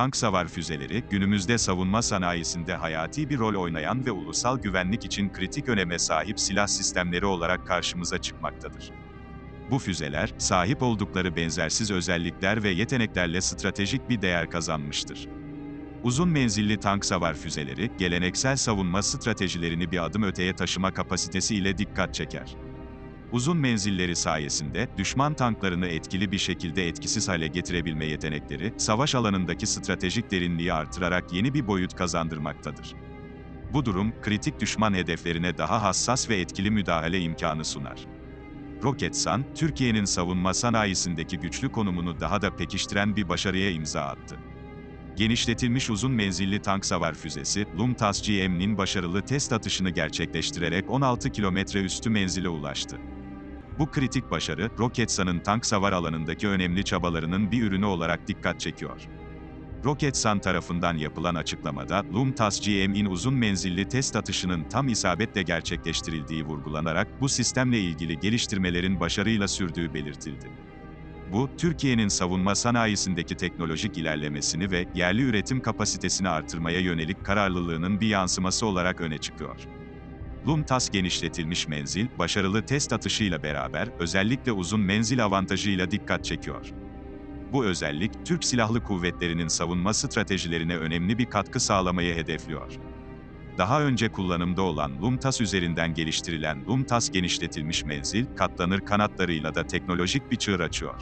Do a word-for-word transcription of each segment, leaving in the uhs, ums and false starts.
tank savar füzeleri, günümüzde savunma sanayisinde hayati bir rol oynayan ve ulusal güvenlik için kritik öneme sahip silah sistemleri olarak karşımıza çıkmaktadır. Bu füzeler, sahip oldukları benzersiz özellikler ve yeteneklerle stratejik bir değer kazanmıştır. Uzun menzilli tank savar füzeleri, geleneksel savunma stratejilerini bir adım öteye taşıma kapasitesi ile dikkat çeker. Uzun menzilleri sayesinde, düşman tanklarını etkili bir şekilde etkisiz hale getirebilme yetenekleri, savaş alanındaki stratejik derinliği artırarak yeni bir boyut kazandırmaktadır. Bu durum, kritik düşman hedeflerine daha hassas ve etkili müdahale imkanı sunar. Roketsan, Türkiye'nin savunma sanayisindeki güçlü konumunu daha da pekiştiren bir başarıya imza attı. Genişletilmiş uzun menzilli tank savar füzesi, LUMTAS G M'nin başarılı test atışını gerçekleştirerek on altı kilometre üstü menzile ulaştı. Bu kritik başarı, Roketsan'ın tank savar alanındaki önemli çabalarının bir ürünü olarak dikkat çekiyor. Roketsan tarafından yapılan açıklamada, LUMTAS G M'in uzun menzilli test atışının tam isabetle gerçekleştirildiği vurgulanarak, bu sistemle ilgili geliştirmelerin başarıyla sürdüğü belirtildi. Bu, Türkiye'nin savunma sanayisindeki teknolojik ilerlemesini ve yerli üretim kapasitesini artırmaya yönelik kararlılığının bir yansıması olarak öne çıkıyor. LUMTAS genişletilmiş menzil, başarılı test atışıyla beraber, özellikle uzun menzil avantajıyla dikkat çekiyor. Bu özellik, Türk Silahlı Kuvvetleri'nin savunma stratejilerine önemli bir katkı sağlamayı hedefliyor. Daha önce kullanımda olan LUMTAS üzerinden geliştirilen LUMTAS genişletilmiş menzil, katlanır kanatlarıyla da teknolojik bir çığır açıyor.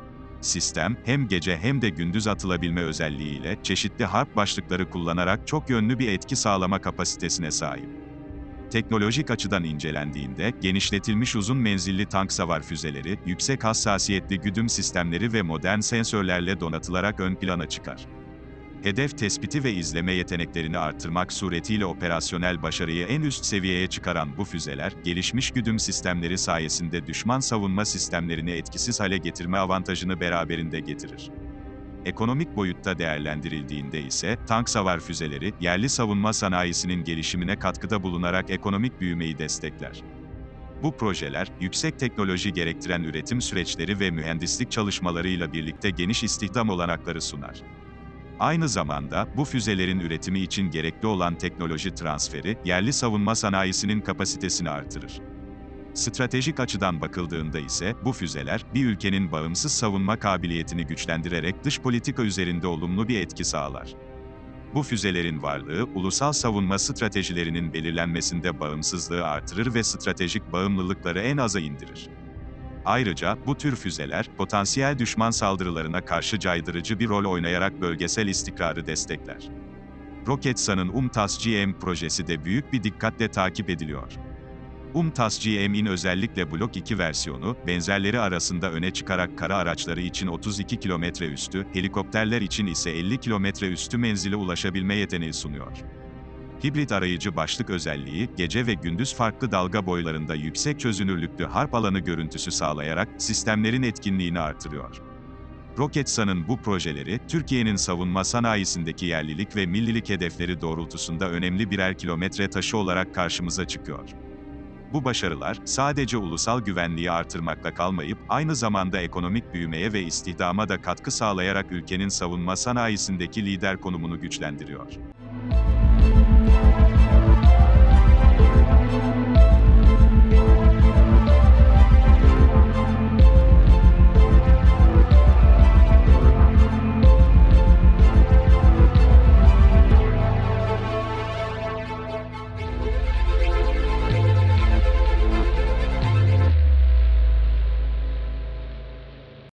Sistem, hem gece hem de gündüz atılabilme özelliğiyle, çeşitli harp başlıkları kullanarak çok yönlü bir etki sağlama kapasitesine sahip. Teknolojik açıdan incelendiğinde, genişletilmiş uzun menzilli tank savar füzeleri, yüksek hassasiyetli güdüm sistemleri ve modern sensörlerle donatılarak ön plana çıkar. Hedef tespiti ve izleme yeteneklerini artırmak suretiyle operasyonel başarıyı en üst seviyeye çıkaran bu füzeler, gelişmiş güdüm sistemleri sayesinde düşman savunma sistemlerini etkisiz hale getirme avantajını beraberinde getirir. Ekonomik boyutta değerlendirildiğinde ise, tank savar füzeleri, yerli savunma sanayisinin gelişimine katkıda bulunarak ekonomik büyümeyi destekler. Bu projeler, yüksek teknoloji gerektiren üretim süreçleri ve mühendislik çalışmalarıyla birlikte geniş istihdam olanakları sunar. Aynı zamanda, bu füzelerin üretimi için gerekli olan teknoloji transferi, yerli savunma sanayisinin kapasitesini artırır. Stratejik açıdan bakıldığında ise, bu füzeler, bir ülkenin bağımsız savunma kabiliyetini güçlendirerek dış politika üzerinde olumlu bir etki sağlar. Bu füzelerin varlığı, ulusal savunma stratejilerinin belirlenmesinde bağımsızlığı artırır ve stratejik bağımlılıkları en aza indirir. Ayrıca, bu tür füzeler, potansiyel düşman saldırılarına karşı caydırıcı bir rol oynayarak bölgesel istikrarı destekler. Roketsan'ın UMTAS G M projesi de büyük bir dikkatle takip ediliyor. UMTAS G M'in özellikle Blok iki versiyonu, benzerleri arasında öne çıkarak kara araçları için otuz iki kilometre üstü, helikopterler için ise elli kilometre üstü menzile ulaşabilme yeteneği sunuyor. Hibrit arayıcı başlık özelliği, gece ve gündüz farklı dalga boylarında yüksek çözünürlüklü harp alanı görüntüsü sağlayarak, sistemlerin etkinliğini artırıyor. Roketsan'ın bu projeleri, Türkiye'nin savunma sanayisindeki yerlilik ve millilik hedefleri doğrultusunda önemli birer kilometre taşı olarak karşımıza çıkıyor. Bu başarılar, sadece ulusal güvenliği artırmakla kalmayıp, aynı zamanda ekonomik büyümeye ve istihdama da katkı sağlayarak ülkenin savunma sanayisindeki lider konumunu güçlendiriyor.